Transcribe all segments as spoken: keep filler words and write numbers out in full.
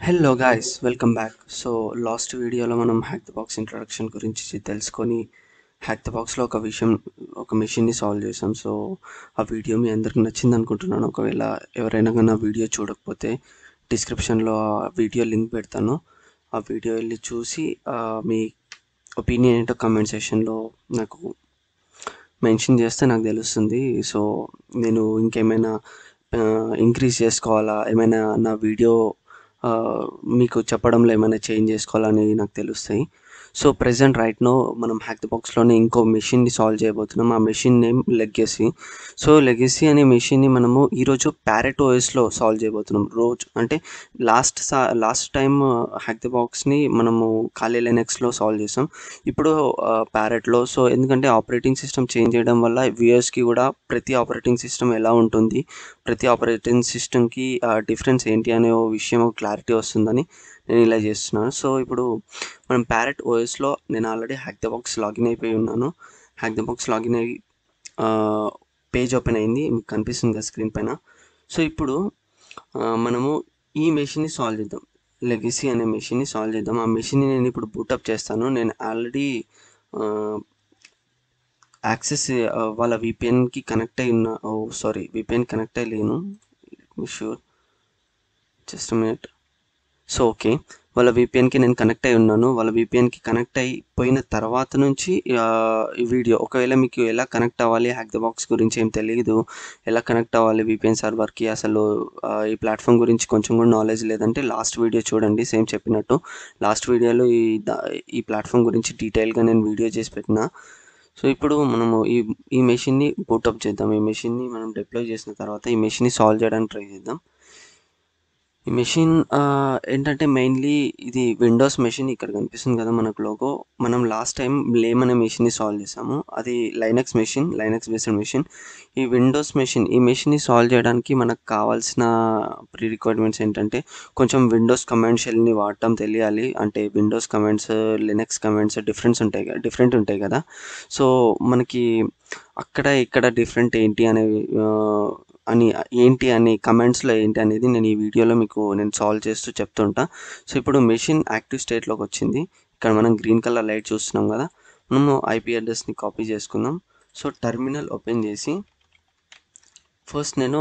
Hello guys, welcome back. So last వీడియోలో మనం hack the box introduction గురించి తెలుసుకొని హ్యాక్ ద బాక్స్లో ఒక విషయం ఒక మెషిన్ని సాల్వ్ చేసాం. సో ఆ వీడియో మీ అందరికి నచ్చింది అనుకుంటున్నాను. ఒకవేళ ఎవరైనా కానీ ఆ వీడియో చూడకపోతే డిస్క్రిప్షన్లో ఆ వీడియో లింక్ పెడతాను. ఆ వీడియో వెళ్ళి చూసి మీ ఒపీనియన్ ఏంటో కామెంట్ సెక్షన్లో నాకు మెన్షన్ చేస్తే నాకు తెలుస్తుంది. సో నేను ఇంకేమైనా ఇంక్రీజ్ చేసుకోవాలా, ఏమైనా నా వీడియో మీకు చెప్పడంలో ఏమైనా చేంజ్ చేసుకోవాలని నాకు తెలుస్తాయి. సో ప్రెజెంట్ రైట్ నో మనం హ్యాక్ ద బాక్స్లోనే ఇంకో మెషిన్ని సాల్వ్ చేయబోతున్నాం. ఆ machine name legacy. So legacy అనే మెషిన్ని మనము ఈరోజు ప్యారెట్ ఓఎస్లో సాల్వ్ చేయబోతున్నాం. రోజు అంటే లాస్ట్ సా లాస్ట్ టైం హ్యాక్ ద బాక్స్ని మనము కాలీ లైనక్స్లో సాల్వ్ చేసాం. ఇప్పుడు ప్యారెట్లో. సో ఎందుకంటే ఆపరేటింగ్ సిస్టమ్ చేంజ్ చేయడం వల్ల వ్యూయర్స్కి కూడా ప్రతి ఆపరేటింగ్ సిస్టమ్ ఎలా ఉంటుంది, ప్రతి ఆపరేటింగ్ సిస్టమ్కి డిఫరెన్స్ ఏంటి అనే విషయం క్లారిటీ వస్తుందని నేను ఇలా చేస్తున్నాను. సో ఇప్పుడు మనం ప్యారెట్ ఓఎస్లో నేను already hack the box login అయిపోయి ఉన్నాను. హ్యాక్ ద బాక్స్ లాగిన్ అయ్యి పేజ్ ఓపెన్ అయింది, మీకు కనిపిస్తుంది కదా స్క్రీన్ పైన. సో ఇప్పుడు మనము ఈ మెషిన్ని సాల్వ్ చేద్దాం. లెగసీ అనే మెషిన్ని సాల్వ్ చేద్దాం. ఆ మెషిన్ని నేను ఇప్పుడు బూటప్ చేస్తాను. నేను ఆల్రెడీ యాక్సెస్ వాళ్ళ విపిఎన్కి కనెక్ట్ అయి ఉన్నా. ఓ సారీ, విపిఎన్ కనెక్ట్ అయ్యలేను. Sure, just minute. So okay, వాళ్ళ విపిఎన్కి నేను కనెక్ట్ అయి ఉన్నాను. వాళ్ళ విపిఎన్కి కనెక్ట్ అయిపోయిన తర్వాత నుంచి ఈ వీడియో, ఒకవేళ మీకు ఎలా కనెక్ట్ అవ్వాలి, హ్యాక్ ద బాక్స్ గురించి ఏం తెలియదు, ఎలా కనెక్ట్ అవ్వాలి విపిఎన్ సర్వర్కి, అసలు ఈ ప్లాట్ఫామ్ గురించి కొంచెం కూడా నాలెడ్జ్ లేదంటే లాస్ట్ వీడియో చూడండి. సేమ్ చెప్పినట్టు లాస్ట్ వీడియోలో ఈ ఈ ప్లాట్ఫామ్ గురించి డీటెయిల్గా నేను వీడియో చేసి పెట్టిన. సో ఇప్పుడు మనము ఈ ఈ మెషిన్ని బూటప్ చేద్దాం. ఈ మెషిన్ని మనం డిప్లాయ్ చేసిన తర్వాత ఈ మెషిన్ని సాల్వ్ చేయడానికి ట్రై చేద్దాం. ఈ మెషిన్ ఏంటంటే మెయిన్లీ ఇది విండోస్ మెషిన్. ఇక్కడ కనిపిస్తుంది కదా మనకు లోగో. మనం లాస్ట్ టైం లేమ్ అనే మెషిన్ని సాల్వ్ చేసాము. అది Linux machine, Linux based machine. ఈ విండోస్ మెషిన్, ఈ మెషిన్ని సాల్వ్ చేయడానికి మనకు కావాల్సిన ప్రీ రిక్వైర్మెంట్స్ ఏంటంటే కొంచెం విండోస్ కమాండ్ షెల్ని వాడటం తెలియాలి. అంటే Windows commands, Linux commands difference ఉంటాయి కదా డిఫరెంట్ ఉంటాయి కదా సో మనకి అక్కడ ఇక్కడ డిఫరెంట్ ఏంటి అనేవి అని ఏంటి అని కమెంట్స్లో ఏంటి అనేది నేను ఈ వీడియోలో మీకు నేను సాల్వ్ చేస్తూ చెప్తుంటా. సో ఇప్పుడు మెషిన్ యాక్టివ్ స్టేట్లోకి వచ్చింది. ఇక్కడ మనం గ్రీన్ కలర్ లైట్ చూస్తున్నాం కదా. మనము ఐపీ అడ్రస్ని కాపీ చేసుకుందాం. సో టెర్మినల్ ఓపెన్ చేసి ఫస్ట్ నేను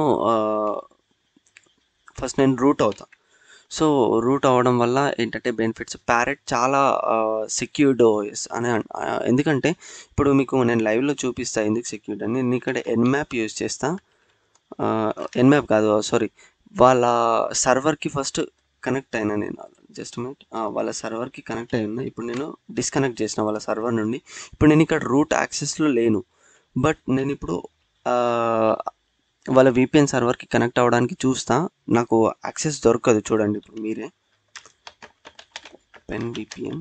ఫస్ట్ నేను రూట్ అవుతా. సో రూట్ అవ్వడం వల్ల ఏంటంటే బెనిఫిట్స్, ప్యారెట్ చాలా సెక్యూర్డ్ ఓఎస్ అని. ఎందుకంటే ఇప్పుడు మీకు నేను లైవ్లో చూపిస్తాను ఎందుకు సెక్యూర్డ్ అని. నేను ఇక్కడ ఎన్మ్యాప్ యూజ్ చేస్తా. ఎన్మ్యాప్ కాదు, సారీ, వాళ్ళ సర్వర్కి ఫస్ట్ కనెక్ట్ అయినా నేను. జస్ట్ మినిట్, వాళ్ళ సర్వర్కి కనెక్ట్ అయి ఉన్నా. ఇప్పుడు నేను డిస్కనెక్ట్ చేసిన వాళ్ళ సర్వర్ నుండి. ఇప్పుడు నేను ఇక్కడ రూట్ యాక్సెస్లో లేను, బట్ నేను ఇప్పుడు వాళ్ళ విపిఎన్ సర్వర్కి కనెక్ట్ అవ్వడానికి చూస్తా. నాకు యాక్సెస్ దొరకదు. చూడండి ఇప్పుడు మీరే, పెన్ విపిఎన్.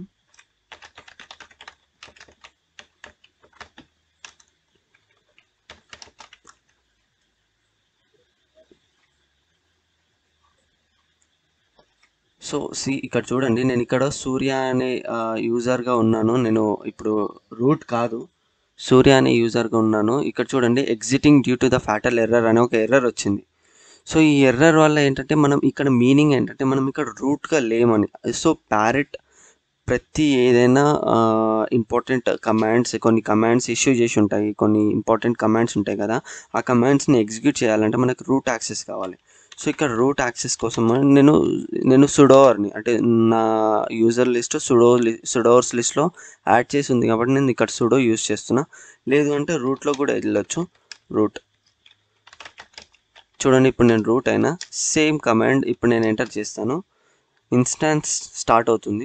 సో సి ఇక్కడ చూడండి, నేను ఇక్కడ సూర్య అనే యూజర్గా ఉన్నాను. నేను ఇప్పుడు రూట్ కాదు, సూర్య అనే యూజర్గా ఉన్నాను. ఇక్కడ చూడండి, exiting due to the fatal error అనే ఒక ఎర్రర్ వచ్చింది. సో ఈ ఎర్రర్ వల్ల ఏంటంటే మనం ఇక్కడ మీనింగ్ ఏంటంటే మనం ఇక్కడ రూట్గా లేమని. సో ప్యారెట్ ప్రతి ఏదైనా ఇంపార్టెంట్ కమాండ్స్, కొన్ని కమాండ్స్ ఇష్యూ చేసి ఉంటాయి, కొన్ని ఇంపార్టెంట్ కమాండ్స్ ఉంటాయి కదా. ఆ కమాండ్స్ని ఎగ్జిక్యూట్ చేయాలంటే మనకు రూట్ యాక్సెస్ కావాలి. సో ఇక్కడ రూట్ యాక్సెస్ కోసం నేను నేను సుడోవర్ని, అంటే నా యూజర్ లిస్ట్ సుడో సుడోవర్స్ లిస్ట్లో యాడ్ చేసి ఉంది కాబట్టి నేను ఇక్కడ సుడో యూజ్ చేస్తున్నా. లేదు అంటే రూట్లో కూడా వెళ్ళొచ్చు. రూట్ చూడండి, ఇప్పుడు నేను రూట్ అయినా సేమ్ కమాండ్ ఇప్పుడు నేను ఎంటర్ చేస్తాను. ఇన్స్టాన్స్ స్టార్ట్ అవుతుంది.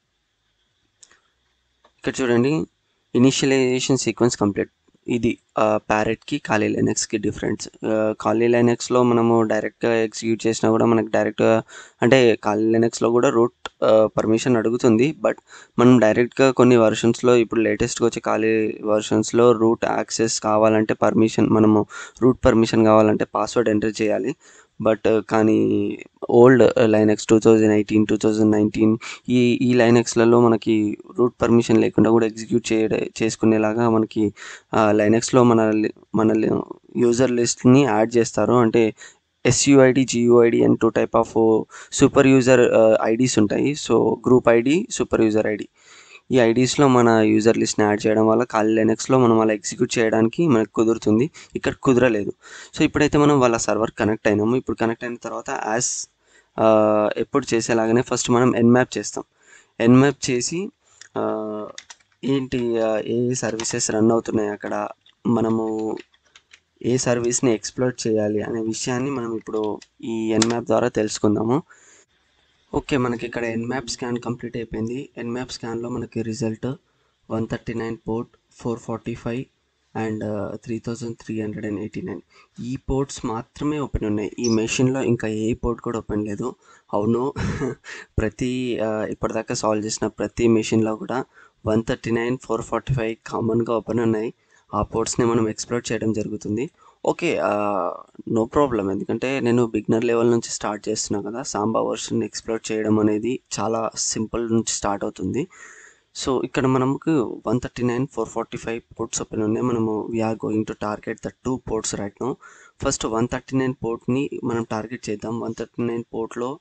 ఇక్కడ చూడండి, ఇనిషియలైజేషన్ సీక్వెన్స్ కంప్లీట్. ఇది ప్యారెట్కి కాలీ లైనక్స్కి డిఫరెన్స్. కాలీ లైనక్స్లో మనము డైరెక్ట్గా ఎగ్జిక్యూట్ చేసినా కూడా మనకు డైరెక్ట్గా, అంటే కాలీ లైనక్స్లో కూడా రూట్ పర్మిషన్ అడుగుతుంది, బట్ మనం డైరెక్ట్గా కొన్ని వర్షన్స్లో, ఇప్పుడు లేటెస్ట్గా వచ్చే కాలీ వర్షన్స్లో రూట్ యాక్సెస్ కావాలంటే పర్మిషన్, మనము రూట్ పర్మిషన్ కావాలంటే పాస్వర్డ్ ఎంటర్ చేయాలి. బట్ కానీ old Linux two thousand eighteen two thousand nineteen ఈ ఈ లైనక్స్లలో మనకి రూట్ పర్మిషన్ లేకుండా కూడా ఎగ్జిక్యూట్ చే చేసుకునేలాగా మనకి లైనక్స్లో మన మన యూజర్ లిస్ట్ని యాడ్ చేస్తారు. అంటే SUID GUID and two type of super user IDs ఉంటాయి. So group ID, super user ID. ఈ ఐడీస్లో మన యూజర్ లిస్ట్ని యాడ్ చేయడం వల్ల ఖాళీ లైనక్స్లో మనం అలా ఎగ్జిక్యూట్ చేయడానికి మనకు కుదురుతుంది. ఇక్కడ కుదరలేదు. సో ఇప్పుడైతే మనం వాళ్ళ సర్వర్ కనెక్ట్ అయినాము. ఇప్పుడు కనెక్ట్ అయిన తర్వాత యాజ్ ఎప్పుడు చేసేలాగానే ఫస్ట్ మనం ఎన్మ్యాప్ చేస్తాం. ఎన్మ్యాప్ చేసి ఏంటి ఏ సర్వీసెస్ రన్ అవుతున్నాయి అక్కడ, మనము ఏ సర్వీస్ని ఎక్స్ప్లోర్ చేయాలి అనే విషయాన్ని మనం ఇప్పుడు ఈ ఎన్మ్యాప్ ద్వారా తెలుసుకుందాము. ఓకే, మనకి ఇక్కడ ఎన్మ్యాప్ స్కాన్ కంప్లీట్ అయిపోయింది. ఎన్మ్యాప్ స్కాన్లో మనకి result one thirty nine port, four forty five and three thousand three hundred and eighty nine ఈ పోర్ట్స్ మాత్రమే ఓపెన్ ఉన్నాయి. ఈ మెషిన్లో ఇంకా ఏ పోర్ట్ కూడా ఓపెన్ లేదు. అవును, ప్రతి ఇప్పటిదాకా సాల్వ్ చేసిన ప్రతి మెషిన్లో కూడా one thirty nine four forty five కామన్గా ఓపెన్ ఉన్నాయి. ఆ పోర్ట్స్ని మనం ఎక్స్ప్లోర్ చేయడం జరుగుతుంది. Okay, no problem. ఎందుకంటే నేను బిగినర్ లెవెల్ నుంచి స్టార్ట్ చేస్తున్నాను కదా. సాంబా వర్షన్ ఎక్స్ప్లోర్ చేయడం అనేది చాలా సింపుల్ నుంచి స్టార్ట్ అవుతుంది. సో ఇక్కడ మనకు one thirty nine four forty five ports open ఉన్నాయి. మనము we're going to target the two ports right now. First one thirty nine పోర్ట్ని మనం టార్గెట్ చేద్దాం. వన్ థర్టీ నైన్ పోర్ట్లో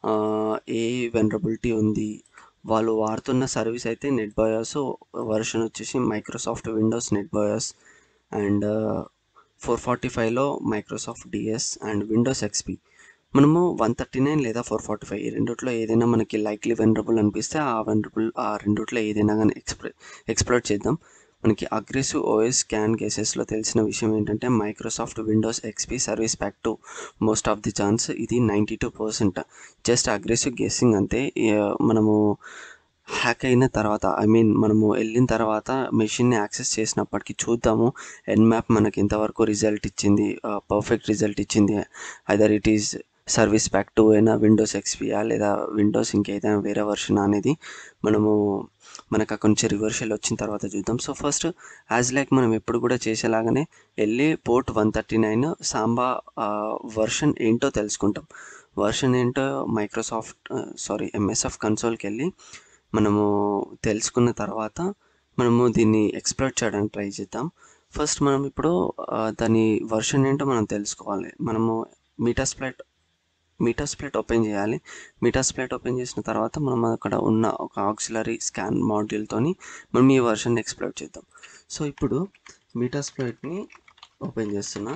ఏ వెనరబిలిటీ ఉంది, వాళ్ళు వాడుతున్న సర్వీస్ అయితే నెట్ బయాస్ వర్షన్ వచ్చేసి Microsoft Windows NetBIOS and four forty ఫైవ్లో Microsoft DS and Windows XP. మనము వన్ థర్టీ నైన్ లేదా ఫోర్ ఫార్టీ ఫైవ్ ఈ రెండిట్లో ఏదైనా మనకి లైక్లీ వెనరబుల్ అనిపిస్తే ఆ వెనరబుల్ ఆ రెండిట్లో ఏదైనా కానీ ఎక్స్ప్లో ఎక్స్ప్లోర్ చేద్దాం. మనకి అగ్రెసివ్ ఓఎస్ స్కాన్ కేసెస్లో తెలిసిన విషయం ఏంటంటే Microsoft Windows XP service pack two most of the chance ఇది ninety two percent just aggressive guessing అంతే. మనము హ్యాక్ అయిన తర్వాత ఐ మీన్ మనము వెళ్ళిన తర్వాత మెషిన్ని యాక్సెస్ చేసినప్పటికీ చూద్దాము ఎన్మ్యాప్ మనకి ఎంతవరకు రిజల్ట్ ఇచ్చింది, పర్ఫెక్ట్ రిజల్ట్ ఇచ్చింది. Either it is service pack two అయినా విండోస్ ఎక్స్పీయా లేదా విండోస్ ఇంకేదైనా వేరే వర్షన్ అనేది మనము మనకు అక్కడి నుంచి రివర్షల్ వచ్చిన తర్వాత చూద్దాం. సో ఫస్ట్ యాజ్ లైక్ మనం ఎప్పుడు కూడా చేసేలాగానే వెళ్ళి port one thirty nine Samba version ఏంటో తెలుసుకుంటాం. వర్షన్ ఏంటో మైక్రోసాఫ్ట్ సారీ ఎంఎస్ఎఫ్ కన్సోల్కి వెళ్ళి మనము తెలుసుకున్న తర్వాత మనము దీన్ని ఎక్స్ప్లోర్ చేయడానికి ట్రై చేద్దాం. ఫస్ట్ మనం ఇప్పుడు దాని వర్షన్ ఏంటో మనం తెలుసుకోవాలి. మనము మీటాస్ప్లైట్ మీటాస్ప్లైట్ ఓపెన్ చేయాలి. మీటాస్ప్లైట్ ఓపెన్ చేసిన తర్వాత మనం అక్కడ ఉన్న ఒక ఆక్సిలరీ స్కాన్ మాడ్యూల్తోని మనం ఈ వర్షన్ ఎక్స్ప్లోర్ చేద్దాం. సో ఇప్పుడు మీటాస్ప్లైట్ని ఓపెన్ చేస్తున్నా.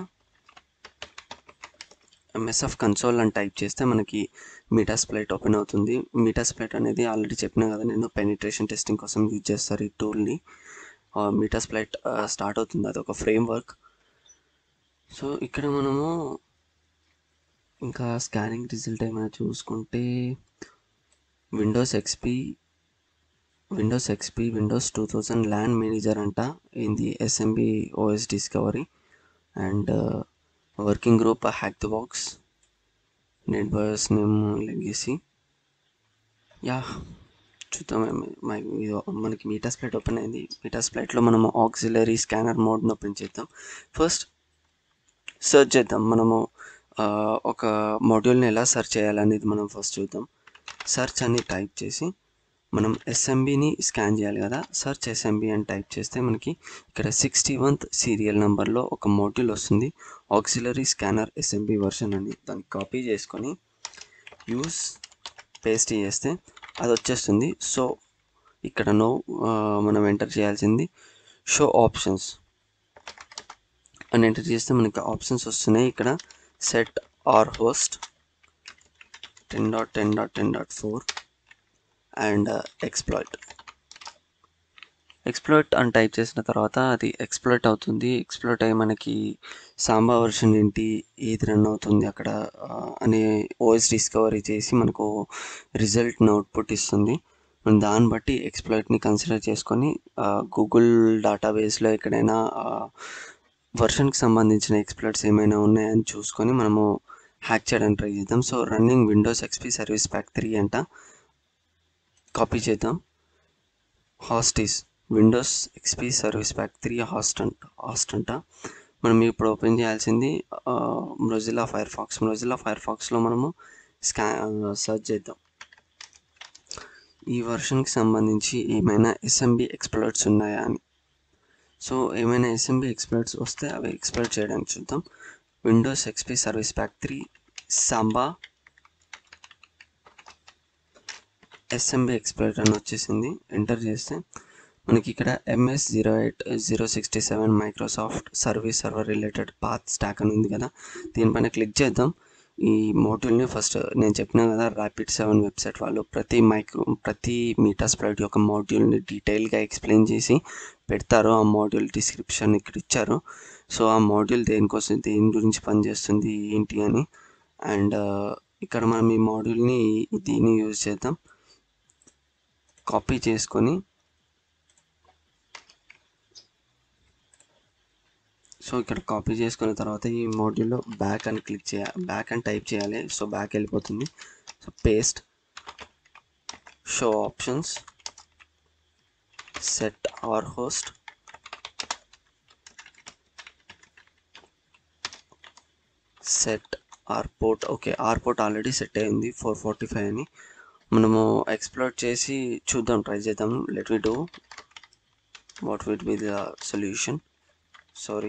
ఎంఎస్ఎఫ్ కన్సోల్ అని టైప్ చేస్తే మనకి మీటాస్ప్లైట్ ఓపెన్ అవుతుంది. మీటాస్ప్లైట్ అనేది ఆల్రెడీ చెప్పినా కదా నేను పెనిట్రేషన్ టెస్టింగ్ కోసం యూజ్ చేస్తారు ఈ టూల్ని. మీటాస్ప్లైట్ స్టార్ట్ అవుతుంది, అది ఒక ఫ్రేమ్ వర్క్. సో ఇక్కడ మనము ఇంకా స్కానింగ్ రిజల్ట్ ఏమైనా చూసుకుంటే Windows XP Windows XP Windows two thousand LAN manager అంట ఏంది SMB OS discovery and working group hack the box NetBIOS name legacy. Yeah చూద్దాం. మనకి మీటాస్ప్లైట్ ఓపెన్ అయింది. మీటాస్ప్లైట్లో మనము ఆక్సిలరీ స్కానర్ మోడ్ని ఓపెన్ చేద్దాం. ఫస్ట్ సెర్చ్ చేద్దాం. మనము ఒక మాడ్యూల్ని ఎలా సెర్చ్ చేయాలనేది మనం ఫస్ట్ చూద్దాం. సెర్చ్ అని టైప్ చేసి మనం ఎస్ఎంబిని స్కాన్ చేయాలి కదా. సెర్చ్ ఎస్ఎంబి అని టైప్ చేస్తే మనకి ఇక్కడ సిక్స్టీ వన్త్ సీరియల్ నెంబర్లో ఒక మాడ్యూల్ వస్తుంది, ఆక్సిలరీ స్కానర్ ఎస్ఎంబి వర్షన్ అని. దాన్ని కాపీ చేసుకొని యూస్ పేస్ట్ చేస్తే అది వచ్చేస్తుంది. సో ఇక్కడ నో మనం ఎంటర్ చేయాల్సింది షో ఆప్షన్స్ అని ఎంటర్ చేస్తే మనకి ఆప్షన్స్ వస్తున్నాయి. ఇక్కడ set R host ten dot ten dot ten dot four and exploit exploit అని టైప్ చేసిన తర్వాత అది ఎక్స్ప్లోయిట్ అవుతుంది. ఎక్స్ప్లోయిట్ అయ్యి మనకి సాంబా వర్షన్ ఏంటి, ఏది రన్ అవుతుంది అక్కడ అనే ఓఎస్ డిస్కవరీ చేసి మనకు రిజల్ట్ని అవుట్పుట్ ఇస్తుంది. దాన్ని బట్టి ఎక్స్ప్లోయిట్ని కన్సిడర్ చేసుకొని గూగుల్ డేటాబేస్లో ఎక్కడైనా వర్షన్కి సంబంధించిన ఎక్స్ప్లోయిట్స్ ఏమైనా ఉన్నాయని చూసుకొని మనము హ్యాక్ చేయడానికి ట్రై చేద్దాం. So running Windows XP service pack three అంట, కాపీ చేద్దాం. Host is Windows XP service pack three host అంట హాస్ట్ అంట మనం ఇప్పుడు ఓపెన్ చేయాల్సింది మొజిల్లా ఫైర్ ఫాక్స్. మొజిల్లా ఫైర్ ఫాక్స్లో మనము స్కా సర్చ్ చేద్దాం ఈ వర్షన్కి సంబంధించి ఏమైనా ఎస్ఎంబి ఎక్స్ప్లోయిట్స్ ఉన్నాయా అని. సో ఏమైనా ఎస్ఎంబి ఎక్స్ప్లోయిట్స్ వస్తే అవి ఎక్స్ప్లోయిట్ చేయడానికి చూద్దాం. Windows XP service pack three Samba SMB explorer అని వచ్చేసింది. ఎంటర్ చేస్తే మనకి ఇక్కడ MS zero eight zero sixty seven Microsoft service server related path stack అని ఉంది కదా, దీనిపైన క్లిక్ చేద్దాం. ఈ మోడ్యూల్ని ఫస్ట్ నేను చెప్పినా కదా, ర్యాపిడ్ సెవెన్ వెబ్సైట్ వాళ్ళు ప్రతి మైక్రో ప్రతి మీటాస్ప్లాయిట్ యొక్క మోడ్యూల్ని డీటెయిల్గా ఎక్స్ప్లెయిన్ చేసి పెడతారు. ఆ మోడ్యూల్ డిస్క్రిప్షన్ ఇక్కడ ఇచ్చారు. సో ఆ మోడ్యూల్ దేనికోసం, దేని గురించి పనిచేస్తుంది ఏంటి అని. అండ్ ఇక్కడ మనం ఈ మోడ్యూల్ని దీన్ని యూజ్ చేద్దాం. కాపీ చేసుకొని సో ఇక్కడ కాపీ చేసుకున్న తర్వాత ఈ మోడ్యూల్లో బ్యాక్ అని క్లిక్ చేయాలి, బ్యాక్ అని టైప్ చేయాలి. సో బ్యాక్ వెళ్ళిపోతుంది. So paste, show options, set R host, set R port. Okay, R port already set అయింది ఫోర్ ఫార్టీ ఫైవ్ అని. మనము ఎక్స్ప్లోర్ చేసి చూద్దాం, ట్రై చేద్దాం. Let me do what will be the solution. Sorry,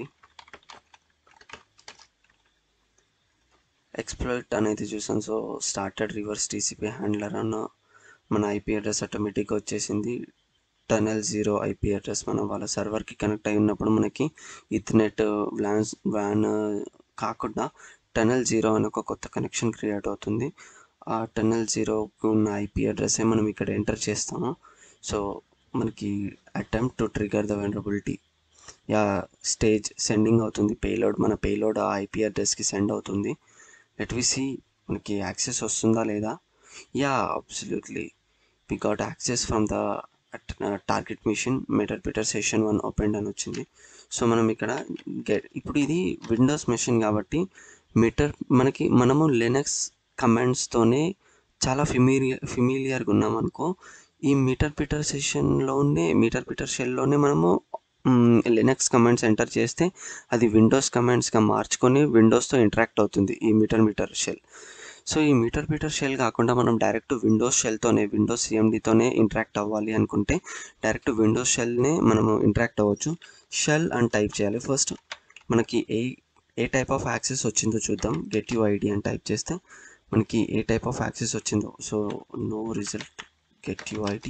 exploit అనేది చూసాం. So started reverse TCP handler అన్న మన ఐపీ అడ్రస్ ఆటోమేటిక్గా వచ్చేసింది. టనల్ జీరో ఐపీ అడ్రస్ మన వాళ్ళ సర్వర్కి కనెక్ట్ అయి ఉన్నప్పుడు మనకి ఇథర్నెట్ వ్లాన్స్ వ్యాన్ కాకుండా టనల్ జీరో అని ఒక కొత్త కనెక్షన్ క్రియేట్ అవుతుంది. ఆ టనల్ జీరోకి ఉన్న ఐపీ అడ్రస్సే మనం ఇక్కడ ఎంటర్ చేస్తాము. సో మనకి attempt to trigger the vulnerability yeah stage sending అవుతుంది. పేలోడ్ మన పేలోడ్ ఆ ఐపీ అడ్రస్కి సెండ్ అవుతుంది. లెట్ వి సీ మనకి యాక్సెస్ వస్తుందా లేదా. Yeah absolutely we got access from the target machine meterpreter session one open అని వచ్చింది. సో మనం ఇక్కడ గెట్ ఇప్పుడు ఇది విండోస్ మెషిన్ కాబట్టి మీటర్ మనకి మనము లినక్స్ కమాండ్స్తోనే చాలా ఫిమీలియర్ ఫిమీలియర్గా ఉన్నాం అనుకో. ఈ మీటర్ పిటర్ సెషన్లోనే మీటర్ పిటర్ షెల్లోనే మనము లినక్స్ కమాండ్స్ ఎంటర్ చేస్తే అది విండోస్ కమాండ్స్గా మార్చుకొని విండోస్తో ఇంటరాక్ట్ అవుతుంది ఈ మీటర్ మీటర్ షెల్. సో ఈ మీటర్ మీటర్ షెల్ కాకుండా మనం డైరెక్ట్ విండోస్ షెల్తోనే విండోస్ సిఎండితోనే ఇంటరాక్ట్ అవ్వాలి అనుకుంటే డైరెక్ట్ విండోస్ షెల్నే మనము ఇంటరాక్ట్ అవ్వచ్చు. షెల్ అని టైప్ చేయాలి. ఫస్ట్ మనకి ఏ ఏ టైప్ ఆఫ్ యాక్సెస్ వచ్చిందో చూద్దాం. గెట్ యూ ఐడి అని టైప్ చేస్తే మనకి ఏ టైప్ ఆఫ్ యాక్సెస్ వచ్చిందో. So no result, get U ID,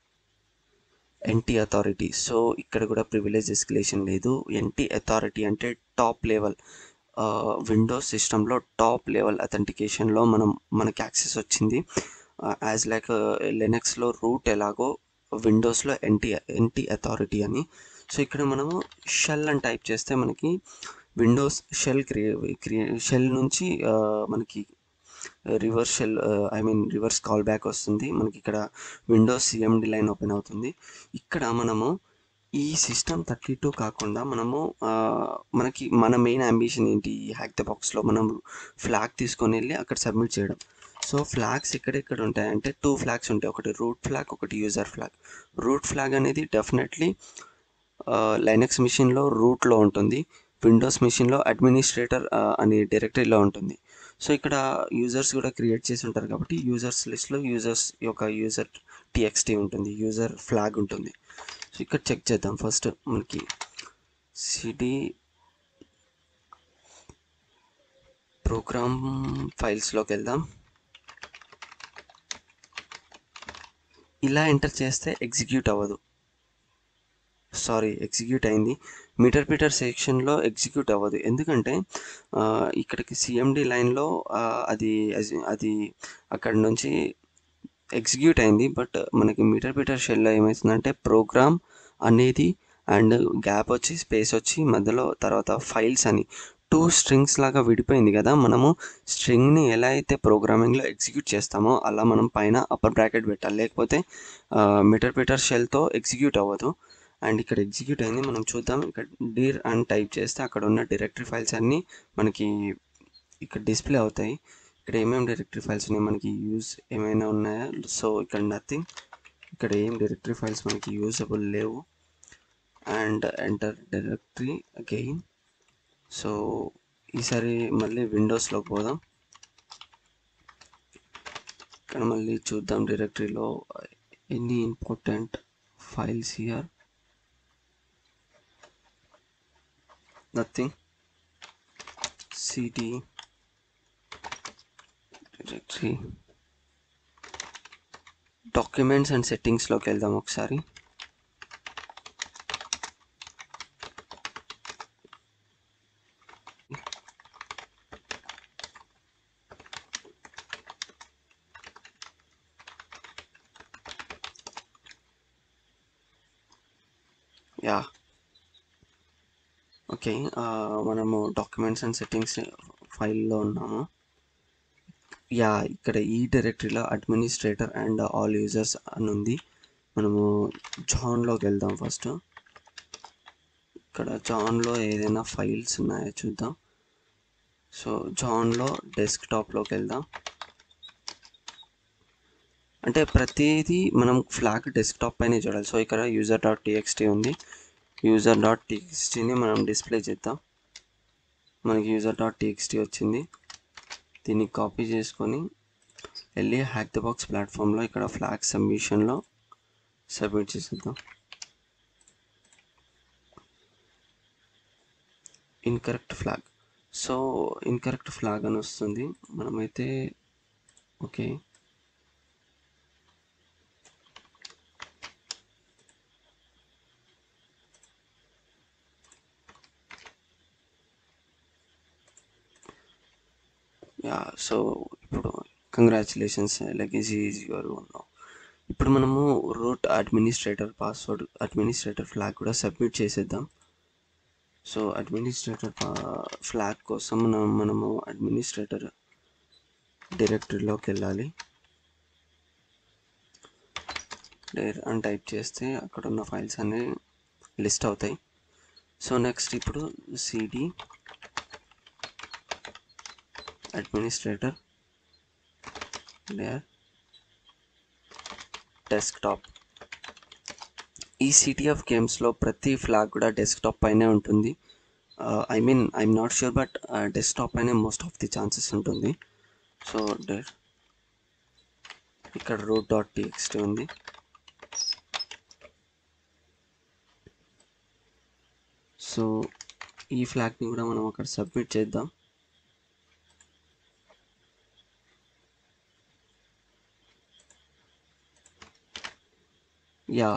NT authority. So ఇక్కడ కూడా ప్రివిలేజ్ ఎస్కలేషన్ లేదు. ఎన్టీ అథారిటీ అంటే టాప్ లెవెల్ విండోస్ సిస్టంలో టాప్ లెవెల్ అథెంటికేషన్లో మనం మనకి యాక్సెస్ వచ్చింది. యాజ్ లైక్ లినక్స్లో రూట్ ఎలాగో విండోస్లో ఎన్టీ ఎన్టీ అథారిటీ అని. సో ఇక్కడ మనము షెల్ అని టైప్ చేస్తే మనకి విండోస్ షెల్ క్రియే క్రియే షెల్ నుంచి మనకి reverse shell I mean reverse call back వస్తుంది. మనకి ఇక్కడ విండోస్ సిఎండి లైన్ ఓపెన్ అవుతుంది. ఇక్కడ మనము ఈ సిస్టమ్ థర్టీ టూ కాకుండా మనము మనకి మన మెయిన్ అంబిషన్ ఏంటి, హ్యాక్ ద బాక్స్లో మనం ఫ్లాగ్ తీసుకొని వెళ్ళి అక్కడ సబ్మిట్ చేయడం. సో ఫ్లాగ్స్ ఎక్కడెక్కడ ఉంటాయంటే టూ ఫ్లాగ్స్ ఉంటాయి, ఒకటి రూట్ ఫ్లాగ్, ఒకటి యూజర్ ఫ్లాగ్. రూట్ ఫ్లాగ్ అనేది డెఫినెట్లీ లైనక్స్ మిషన్లో రూట్లో ఉంటుంది, విండోస్ మిషన్లో అడ్మినిస్ట్రేటర్ అనే డైరెక్టరీలో ఉంటుంది. సో ఇక్కడ యూజర్స్ కూడా క్రియేట్ చేసి ఉంటారు కాబట్టి యూజర్స్ లిస్ట్లో యూజర్స్ యొక్క యూజర్ టీఎక్స్టీ ఉంటుంది, యూజర్ ఫ్లాగ్ ఉంటుంది. సో ఇక్కడ చెక్ చేద్దాం. ఫస్ట్ మనకి సిడి ప్రోగ్రామ్ ఫైల్స్లోకి వెళ్దాం. ఇలా ఎంటర్ చేస్తే ఎగ్జిక్యూట్ అవ్వదు. సారీ, ఎగ్జిక్యూట్ అయింది. మీటర్ పీటర్ సెక్షన్లో ఎగ్జిక్యూట్ అవ్వదు, ఎందుకంటే ఇక్కడికి సిఎండి లైన్లో అది అది అక్కడ నుంచి ఎగ్జిక్యూట్ అయింది. బట్ మనకి మీటర్ పీటర్ షెల్లో ఏమవుతుందంటే ప్రోగ్రామ్ అనేది అండ్ గ్యాప్ వచ్చి స్పేస్ వచ్చి మధ్యలో తర్వాత ఫైల్స్ అని టూ స్ట్రింగ్స్ లాగా విడిపోయింది కదా. మనము స్ట్రింగ్ని ఎలా అయితే ప్రోగ్రామింగ్లో ఎగ్జిక్యూట్ చేస్తామో అలా మనం పైన అప్పర్ బ్రాకెట్ పెట్టాలి, లేకపోతే మీటర్ పీటర్ షెల్తో ఎగ్జిక్యూట్ అవ్వదు. అండ్ ఇక్కడ ఎగ్జిక్యూట్ అయింది, మనం చూద్దాం. ఇక్కడ డిర్ అని టైప్ చేస్తే అక్కడ ఉన్న డైరెక్టరీ ఫైల్స్ అన్నీ మనకి ఇక్కడ డిస్ప్లే అవుతాయి. ఇక్కడ ఏమేమి డైరెక్టరీ ఫైల్స్ ఉన్నాయి, మనకి యూజ్ ఏమైనా ఉన్నాయా. సో ఇక్కడ నథింగ్, ఇక్కడ ఏం డైరెక్టరీ ఫైల్స్ మనకి యూజబుల్ లేవు. And enter directory again. So ఈసారి మళ్ళీ విండోస్లోకి పోదాం. ఇక్కడ మళ్ళీ చూద్దాం డైరెక్టరీలో any important files here. Nothing. cd directory documents and సెట్టింగ్స్లోకి వెళ్దాం ఒకసారి. యా ఓకే, మనము డాక్యుమెంట్స్ అండ్ సెట్టింగ్స్ ఫైల్లో ఉన్నాము. యా ఇక్కడ ఈ డైరెక్టరీలో అడ్మినిస్ట్రేటర్ అండ్ ఆల్ యూజర్స్ అని ఉంది. మనము జాన్లోకి వెళ్దాం. ఫస్ట్ ఇక్కడ జాన్లో ఏదైనా ఫైల్స్ ఉన్నాయో చూద్దాం. సో జాన్లో డెస్క్టాప్లోకి వెళ్దాం. అంటే ప్రతిదీ మనం ఫ్లాగ్ డెస్క్టాప్ పైనే చూడాలి. సో ఇక్కడ యూజర్ డాట్ టీఎక్స్టీ ఉంది. యూజర్ డాట్ టీఎక్స్టీని మనం డిస్ప్లే చేద్దాం. మనకి యూజర్ డాట్ టీఎక్స్టీ వచ్చింది. దీన్ని కాపీ చేసుకొని వెళ్ళి హ్యాక్ ద బాక్స్ ప్లాట్ఫామ్లో ఇక్కడ ఫ్లాగ్ సబ్మిషన్లో సబ్మిట్ చేసేద్దాం. Incorrect flag. So incorrect flag అని వస్తుంది. మనమైతే ఓకే యా సో ఇప్పుడు congratulations legacy is your own now. ఇప్పుడు మనము root administrator password administrator flag కూడా సబ్మిట్ చేసేద్దాం. సో అడ్మినిస్ట్రేటర్ ఫ్లాగ్ కోసం మనం మనము అడ్మినిస్ట్రేటర్ డైరెక్టరీలోకి వెళ్ళాలి. డైర్ అని టైప్ చేస్తే అక్కడ ఉన్న ఫైల్స్ అన్నీ లిస్ట్ అవుతాయి. సో నెక్స్ట్ ఇప్పుడు సిడి అడ్మినిస్ట్రేటర్ లేయర్ డెస్క్టాప్. ఈ సిటీఎఫ్ గేమ్స్లో ప్రతి ఫ్లాగ్ కూడా డెస్క్టాప్ పైనే ఉంటుంది. I mean I'm not sure, but desktop పైనే మోస్ట్ ఆఫ్ ది ఛాన్సెస్ ఉంటుంది. సో డెర్ ఇక్కడ రూట్ డాట్ టీఎక్స్టీ ఉంది. సో ఈ ఫ్లాగ్ని కూడా మనం అక్కడ సబ్మిట్ చేద్దాం. Yeah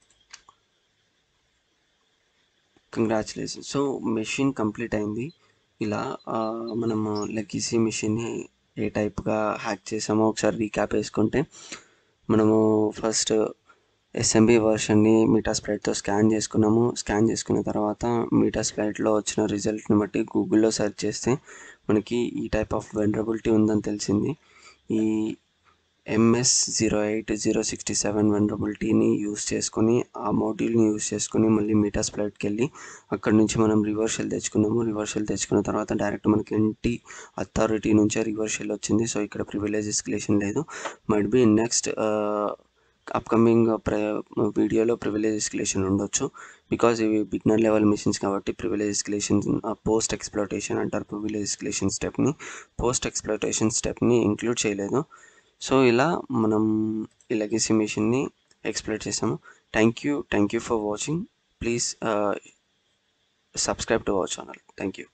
congratulation. So machine complete అయింది. ఇలా మనము లెగసీ మెషిన్ని ఏ టైప్గా హ్యాక్ చేసామో ఒకసారి రీక్యాప్ వేసుకుంటే, మనము ఫస్ట్ ఎస్ఎంబి వర్షన్ని మీటాస్ప్లైట్తో స్కాన్ చేసుకున్నాము. స్కాన్ చేసుకున్న తర్వాత మీటాస్ప్లైట్లో వచ్చిన రిజల్ట్ని బట్టి గూగుల్లో సెర్చ్ చేస్తే మనకి ఈ టైప్ ఆఫ్ వెనరబిలిటీ ఉందని తెలిసింది. ఈ MS zero eight zero sixty seven వెనరబిలిటీని యూస్ చేసుకొని ఆ మోడ్యూల్ని యూస్ చేసుకొని మళ్ళీ మీటాస్ప్లైట్కి వెళ్ళి అక్కడ నుంచి మనం రివర్షల్ తెచ్చుకున్నాము. రివర్షల్ తెచ్చుకున్న తర్వాత డైరెక్ట్ మనకి ఎన్టీ అథారిటీ నుంచే రివర్షల్ వచ్చింది. సో ఇక్కడ ప్రివిలేజ్ ఎస్కలేషన్ లేదు. మైట్ బి నెక్స్ట్ అప్కమింగ్ ప్ర వీడియోలో ప్రివిలేజ్ ఎస్కలేషన్ ఉండొచ్చు. బికాజ్ ఇవి బిగినర్ లెవెల్ మిషన్స్ కాబట్టి ప్రివిలేజ్ ఎస్కలేషన్ పోస్ట్ ఎక్స్ప్లోటేషన్ అంటారు. ప్రివిలేజ్ ఎస్కలేషన్ స్టెప్ని పోస్ట్ ఎక్స్ప్లోటేషన్ స్టెప్ని ఇంక్లూడ్ చేయలేదు. సో ఇలా మనం ఈ లెగసీ మెషిన్ని ఎక్స్ప్లోర్ చేసాము. Thank you thank you for watching. Please subscribe to our channel. Thank you.